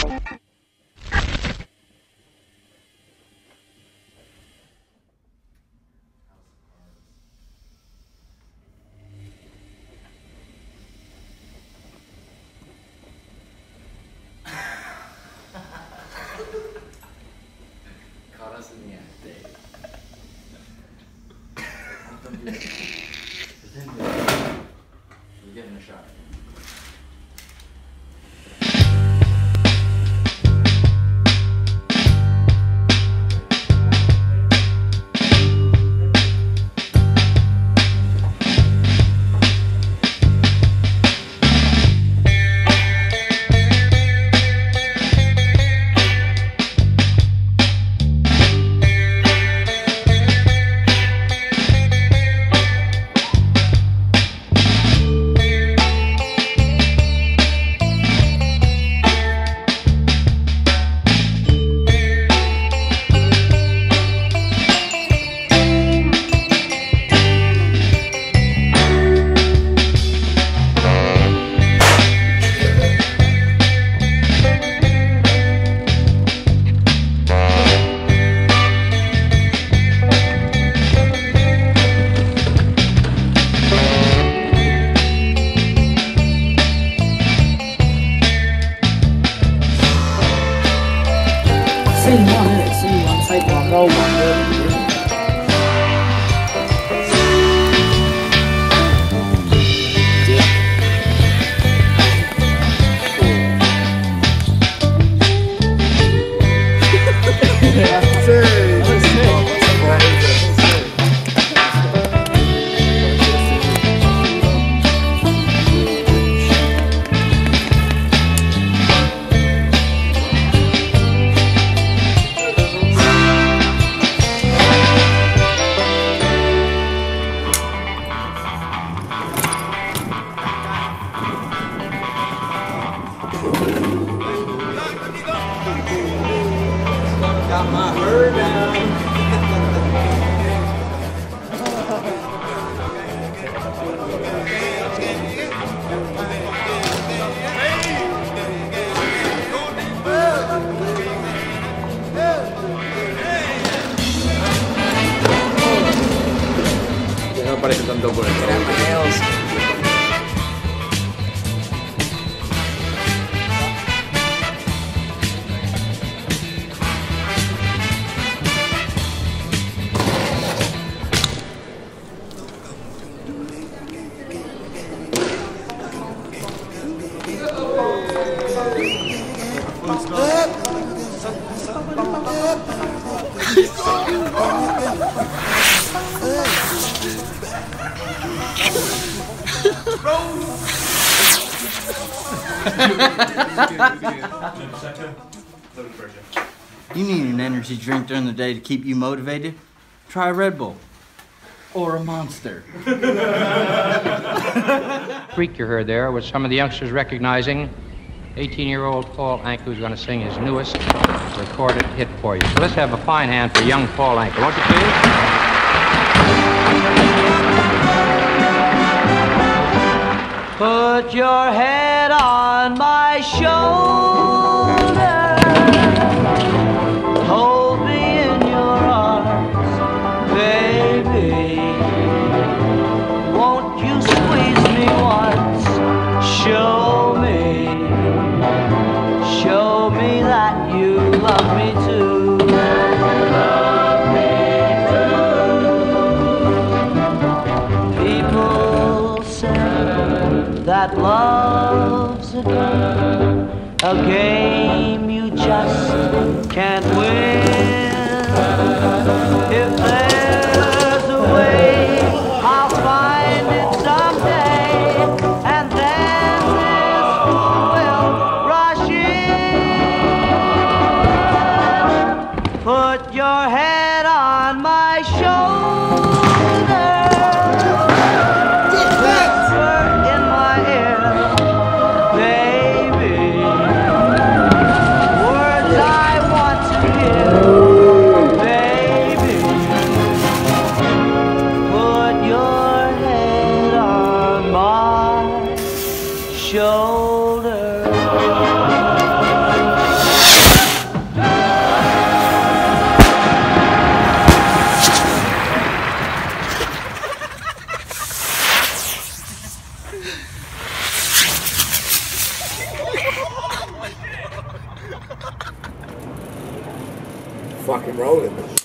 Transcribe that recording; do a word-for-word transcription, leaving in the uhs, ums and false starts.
Caught us in the act, Dave. We're getting a shot. Same one, isn't it? Same one, type one, roll one, go. Got my bird down. Ya no parece tanto por el trabajo. You need an energy drink during the day to keep you motivated? Try a Red Bull. Or a Monster. Freak you heard there was some of the youngsters recognizing eighteen-year-old Paul Anka, who's going to sing his newest recorded hit for you. So let's have a fine hand for young Paul Anka, won't you please? Put your head on my shoulder, hold me in your arms, baby. Won't you squeeze me once? Show me, show me that you love me too. Love me too. People say that love's a game, a game you just can't win. If there's a way, I'll find it someday, and then this fool will rush in. Put your head on my shoulder, whisper in my ear, baby, words I want to hear. fucking rolling.